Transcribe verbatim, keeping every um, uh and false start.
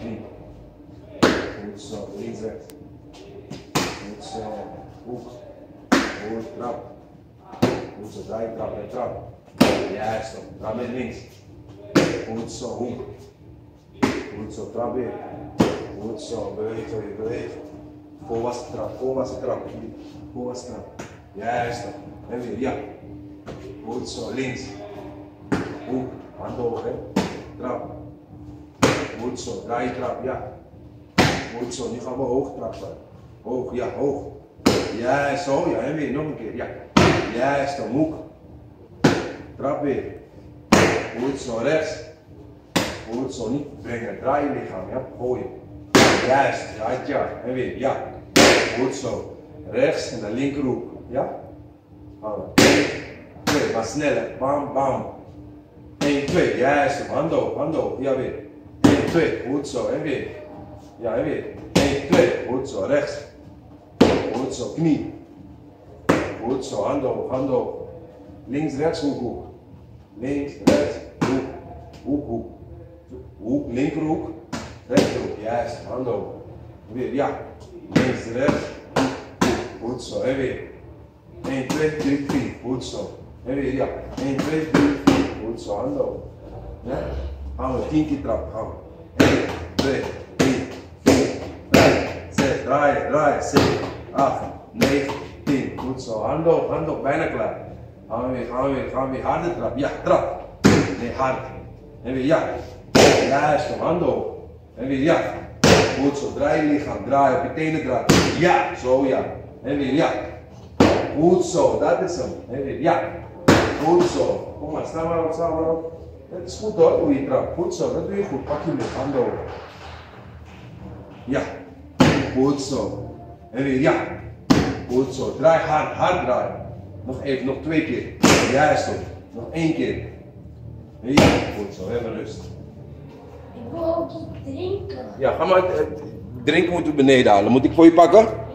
knie. Goed zo, links, rechts. Goed zo, hoek. Goed, trap. Goed zo, draai, trap en trap. Juist, trap met links. Goed zo, hoek. Goed zo, trap weer. Goed zo, beweeg weer, beweeg. Volwassen trap, volwassen trap. Volwassen trap. Juist, en weer, ja. Goed zo, links. Hoek, hand hoog, hè. Trap. Goed zo, draai trap, ja. Goed zo, nu gaan we hoog trappen. Hoog, ja, hoog. Juist, zo, ja, en weer, nog een keer, ja. Juist, een hoek. Trap weer. Goed zo, rechts. Goed zo, niet brengen, draai je lichaam, ja, gooi. Juist, right, ja, en weer, ja. Goed zo. Rechts en de linkerhoek, ja. Gaan we. twee, maar sneller, bam, bam. één, twee, juist, hand hoog, hand hoog, ja weer. één, twee, goed zo, en weer. Ja, en weer. één, twee, goed zo, rechts. Goed zo, knie. Goed zo, hand hoog, hand hoog. Links, rechts, hoek, hoek. Links, rechts, hoek, hoek, hoek. Hoek, linkerhoek, rechterhoek, juist, hand hoog. Weer, ja. Links, rechts, hoek, hoek. Goed zo, en weer. één, twee, drie, vier, goed zo. En weer, ja. één, twee, drie, vier, goed zo, hand hoog. Ja. Gaan we tien keer trappen, gaan we. één, twee, drie, vier, vijf, zes, draaien, draaien, zeven, acht, negen, tien. Goed zo, hand hoog, hand hoog, bijna klaar. Gaan we weer, gaan we weer, gaan we weer harder trappen. Ja, trap. Nee, hard. En weer, ja. Juist, hand hoog. En weer, ja. Goed zo, draai je lichaam, draai op je tenen draaien. Ja, zo ja. En weer, ja. Goed zo, dat is hem. En weer, ja. Goed zo. Kom maar, sta maar op, sta maar op. Het is goed hoor, hoe je trapt. Goed zo, dat doe je goed. Pak je lucht, hand hoog. Ja. Goed zo. En weer, ja. Goed zo, draai hard, hard draaien. Nog even, nog twee keer. Juist zo. Nog één keer. Ja, goed zo, even rust. Ik wil ook iets drinken. Ja, ga maar. Drinken moeten we beneden halen. Moet ik voor je pakken?